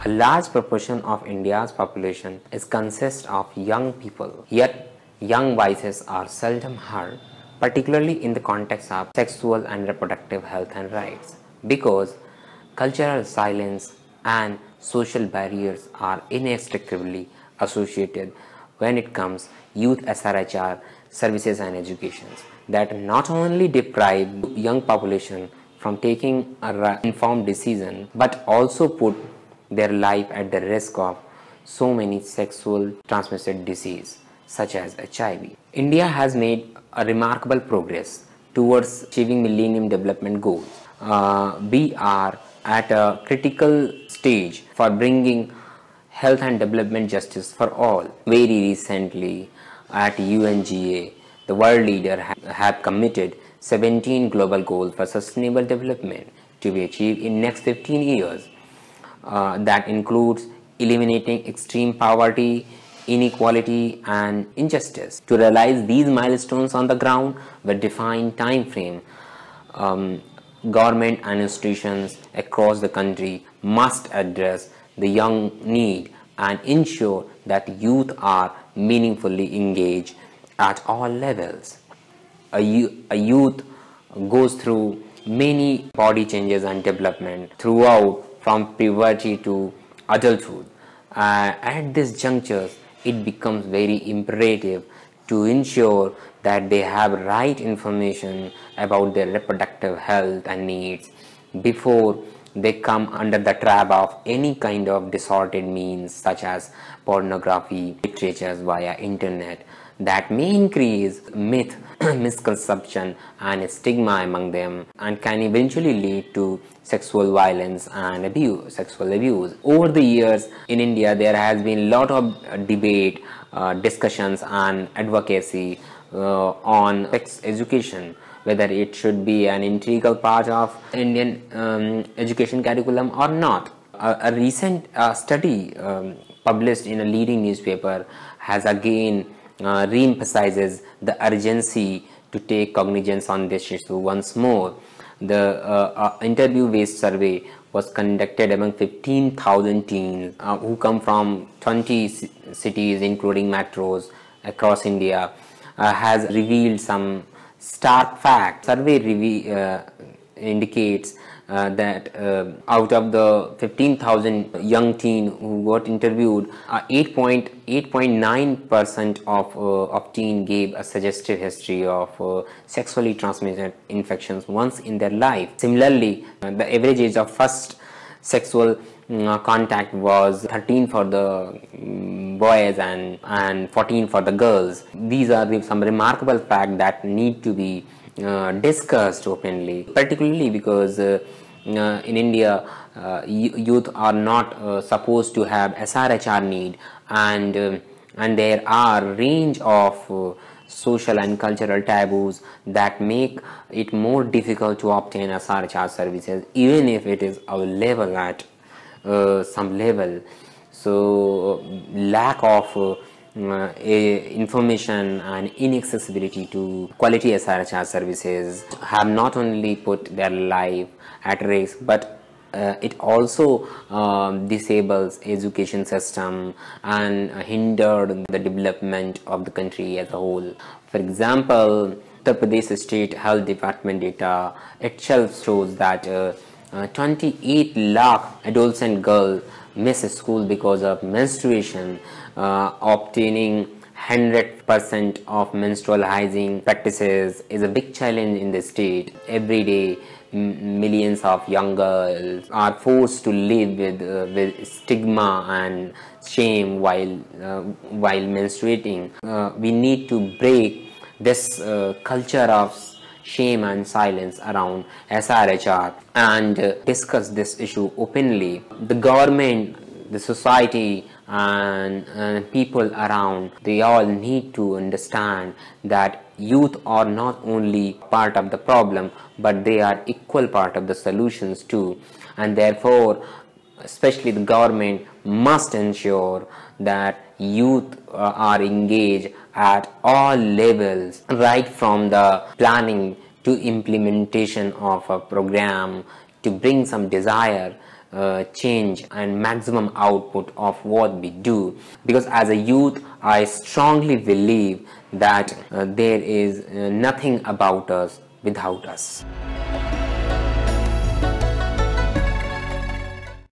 A large proportion of India's population is consists of young people, yet young voices are seldom heard, particularly in the context of sexual and reproductive health and rights, because cultural silence and social barriers are inextricably associated when it comes youth SRHR services and educations that not only deprive young population from taking an informed decision but also put their life at the risk of so many sexual transmitted diseases such as HIV. India has made a remarkable progress towards achieving Millennium Development Goals. We are at a critical stage for bringing health and development justice for all. Very recently at UNGA, the world leader have committed 17 global goals for sustainable development to be achieved in next 15 years. That includes eliminating extreme poverty, inequality and injustice. To realize these milestones on the ground with defined time frame, government and institutions across the country must address the young need and ensure that youth are meaningfully engaged at all levels. A youth goes through many body changes and development throughout from puberty to adulthood. At this juncture, it becomes very imperative to ensure that they have right information about their reproductive health and needs before they come under the trap of any kind of distorted means such as pornography, literatures via internet that may increase myth, misconception and stigma among them and can eventually lead to sexual violence and sexual abuse. Over the years in India, there has been a lot of debate, discussions and advocacy on sex education, whether it should be an integral part of Indian education curriculum or not. A recent study published in a leading newspaper has again re-emphasizes the urgency to take cognizance on this issue once more. The interview-based survey was conducted among 15,000 teens who come from 20 cities including metros across India, has revealed some stark facts. Survey indicates that out of the 15,000 young teen who got interviewed, 8.9% of teen gave a suggestive history of sexually transmitted infections once in their life. Similarly, the average age of first sexual contact was 13 for the boys and 14 for the girls. These are some remarkable facts that need to be discussed openly, particularly because in India youth are not supposed to have SRHR need, and there are range of social and cultural taboos that make it more difficult to obtain SRHR services even if it is available at some level. So lack of information and inaccessibility to quality SRHR services have not only put their life at risk, but it also disables education system and hindered the development of the country as a whole. For example, Uttar Pradesh State Health Department data itself shows that 28 lakh adolescent girls miss school because of menstruation. Obtaining 100% of menstrual hygiene practices is a big challenge in the state. Every day, millions of young girls are forced to live with stigma and shame while menstruating. We need to break this culture of shame and silence around SRHR and discuss this issue openly. The government, the society and people around, they all need to understand that youth are not only part of the problem but they are equal part of the solutions too, and therefore especially the government must ensure that youth are engaged at all levels, right from the planning to implementation of a program to bring some desire change and maximum output of what we do, because as a youth I strongly believe that there is nothing about us without us.